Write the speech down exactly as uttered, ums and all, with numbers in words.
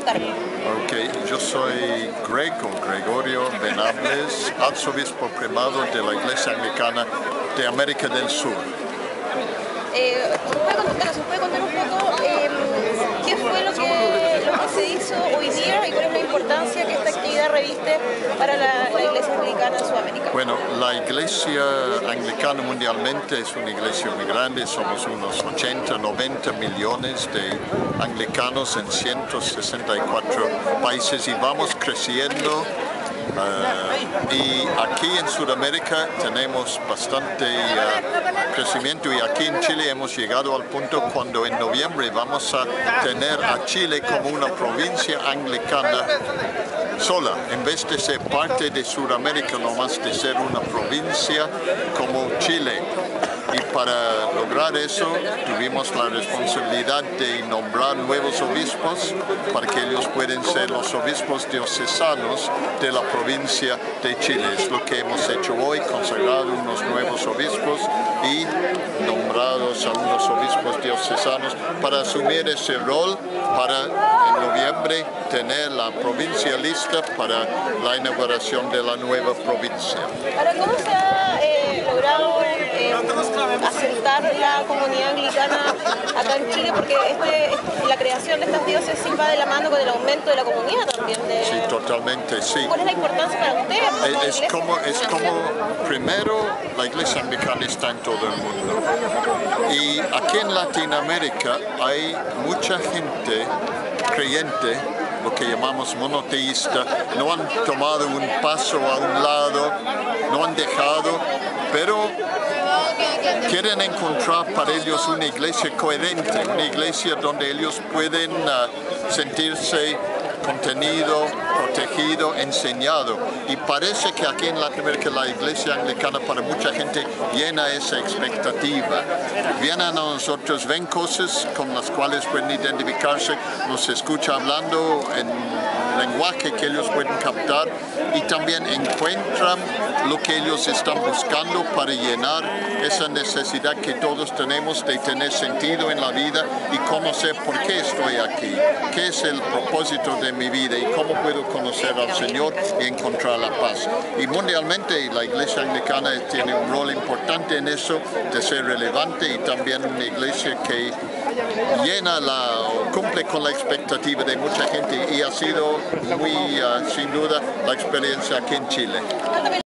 presentarme. Ok, yo soy Greg o Gregorio Venables, arzobispo primado de la Iglesia Anglicana de América del Sur. Eh, ¿se puede contar, ¿se puede contar un poco eh, qué fue lo que, lo que se hizo hoy día y cuál es la importancia que esta actividad reviste para la, la Iglesia Anglicana en Sudamérica? Bueno, la Iglesia Anglicana mundialmente es una iglesia muy grande, somos unos ochenta, noventa millones de anglicanos en ciento sesenta y cuatro países y vamos creciendo. Uh, y aquí en Sudamérica tenemos bastante uh, crecimiento y aquí en Chile hemos llegado al punto cuando en noviembre vamos a tener a Chile como una provincia anglicana sola, en vez de ser parte de Sudamérica, no más de ser una provincia como Chile. Y para lograr eso tuvimos la responsabilidad de nombrar nuevos obispos para que ellos puedan ser los obispos diocesanos de la provincia de Chile. Es lo que hemos hecho hoy, consagrado unos nuevos obispos y nombrados a unos obispos diocesanos para asumir ese rol para en noviembre tener la provincia lista para la inauguración de la nueva provincia. Ahora, ¿cómo se ha eh, logrado eh, asentar la comunidad anglicana acá en Chile? Porque este, la creación de estas diócesis va de la mano con el aumento de la comunidad también. De... Sí, totalmente, sí. ¿Cuál es la importancia para ustedes? Es, es, como, es como, primero, la iglesia anglicana está en todo el mundo. Y aquí en Latinoamérica hay mucha gente creyente, lo que llamamos monoteísta, no han tomado un paso a un lado, no han dejado, pero quieren encontrar para ellos una iglesia coherente, una iglesia donde ellos pueden uh, sentirse contenido, protegido, enseñado. Y parece que aquí en Latinoamérica la iglesia anglicana para mucha gente llena esa expectativa. Vienen a nosotros, ven cosas con las cuales pueden identificarse, nos escucha hablando en lenguaje que ellos pueden captar y también encuentran lo que ellos están buscando para llenar esa necesidad que todos tenemos de tener sentido en la vida y conocer por qué estoy aquí, qué es el propósito de mi vida y cómo puedo conocer al Señor y encontrar la paz. Y mundialmente la iglesia anglicana tiene un rol importante en eso, de ser relevante y también una iglesia que llena la, cumple con la expectativa de mucha gente y ha sido muy, uh, sin duda, la experiencia aquí en Chile.